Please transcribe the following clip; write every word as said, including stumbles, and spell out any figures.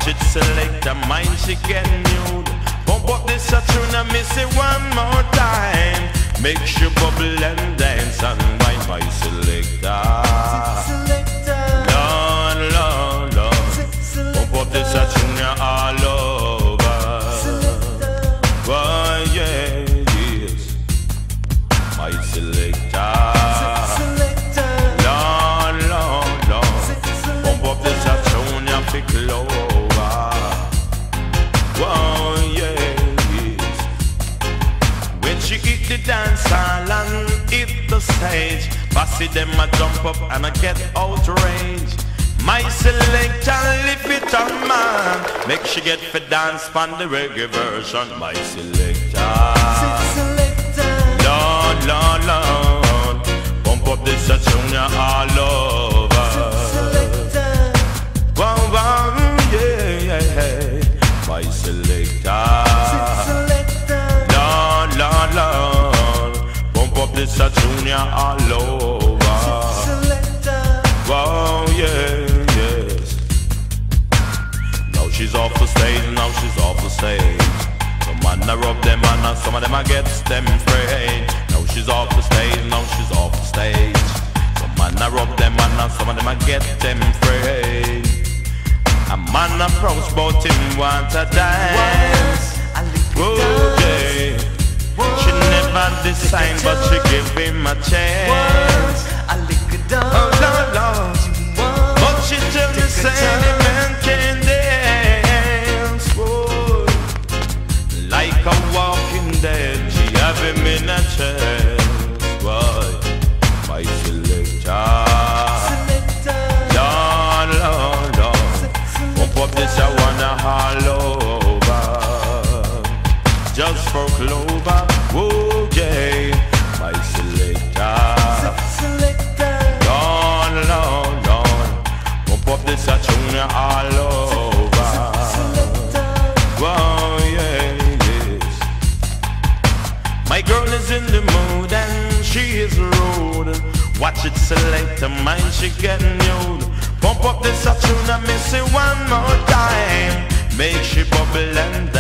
Watch it select a mind she get nude. Pump up this a tune and miss it one more time. Make sure bubble and dance and wine my selector. Lord, Lord, Lord. Pump up this a tune all over. Why, yeah, yes. My selector. Lord, Lord, Lord. Pump up this a tune and pick low. She hit the dance hall and hit the stage. Bossy them a jump up and I get outraged. My selector lift it on man. Make she get for dance on the reggae version. My selector. Lord, Lord, Lord. Pump up this a tune all over. Wow, wow, yeah, yeah, yeah. My selector. Lord, Lord, pump up this a junior all over. Wow, yeah, yes. Now she's off the stage, now she's off the stage. Some man a rub them and some of them a get them frayed. Now she's off the stage, now she's off the stage. Some man a rub them and some of them a get them frayed. A man approach but him want to dance. Oh, yeah. She never designed, but she give him a chance. Oh, Lord, Lord. But she tell me, say, the man can dance. Whoa. Like a walking dead, she have him in a chance. Boy, my selector. Lord, Lord, Lord. Pump up this, I wanna all over. Just for Clover. Whoa, yeah, my selector. Lord, Lord, Lord. Pump up this a tune all over. Whoa, yeah, yes. My girl is in the mood and she is rude. Watch it select a mind she get nude. Pump up this a tune and miss it one more time. Make she bubble and